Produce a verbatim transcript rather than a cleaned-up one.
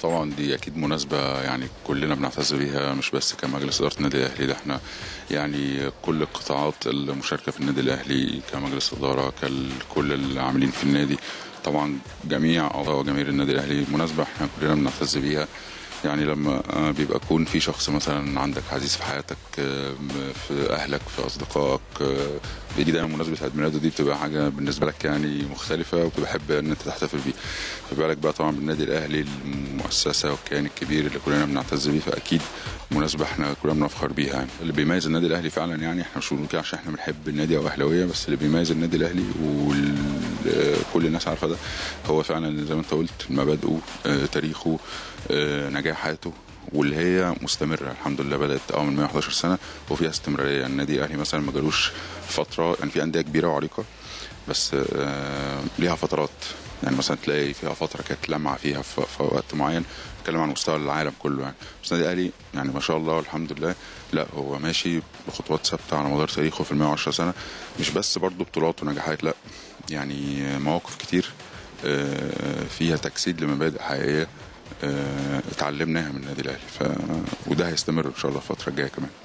طبعا دي اكيد مناسبه يعني كلنا بنعتز بيها، مش بس كمجلس اداره النادي الاهلي، ده احنا يعني كل القطاعات المشاركه في النادي الاهلي كمجلس اداره، كل العاملين في النادي، طبعا جميع اعضاء جماهير النادي الاهلي، مناسبه احنا كلنا بنعتز بيها. يعني لما بيبقى يكون في شخص مثلا عندك عزيز في حياتك، في اهلك، في اصدقائك، بيجي دايما مناسبه عيد ميلاده، دي بتبقى حاجه بالنسبه لك يعني مختلفه وبتبقى حابب ان انت تحتفل بيه. فبالك بقى طبعا بالنادي الاهلي، المؤسسه والكيان الكبير اللي كلنا بنعتز بيه، فاكيد مناسبه احنا كلنا بنفخر بيها. يعني اللي بيميز النادي الاهلي فعلا، يعني احنا مش بنقول كده عشان احنا بنحب النادي او اهلاويه بس، اللي بيميز النادي الاهلي وكل الناس عارفه ده هو فعلا زي ما انت قلت مبادئه، تاريخه، نجاحاته، واللي هي مستمره الحمد لله. بدات اه من مية وحداشر سنه وفيها استمراريه. النادي الاهلي مثلا ما جالوش فتره، يعني في انديه كبيره وعريقه بس ليها فترات، يعني مثلا تلاقي فيها فتره كانت لمعه فيها في وقت معين، بتكلم عن مستوى العالم كله يعني. بس النادي الاهلي يعني ما شاء الله الحمد لله، لا هو ماشي بخطوات ثابته على مدار تاريخه في ال مية وعشرة سنه، مش بس برضه بطولات ونجاحات، لا يعني مواقف كتير فيها تجسيد لمبادئ حقيقيه اتعلمناها من النادي الاهلي، ف... وده هيستمر ان شاء الله الفتره الجايه كمان.